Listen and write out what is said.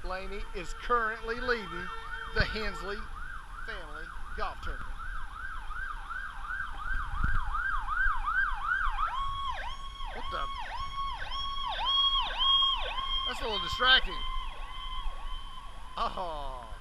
Blaney is currently leading the Hensley family golf tournament. What the? That's a little distracting. Oh.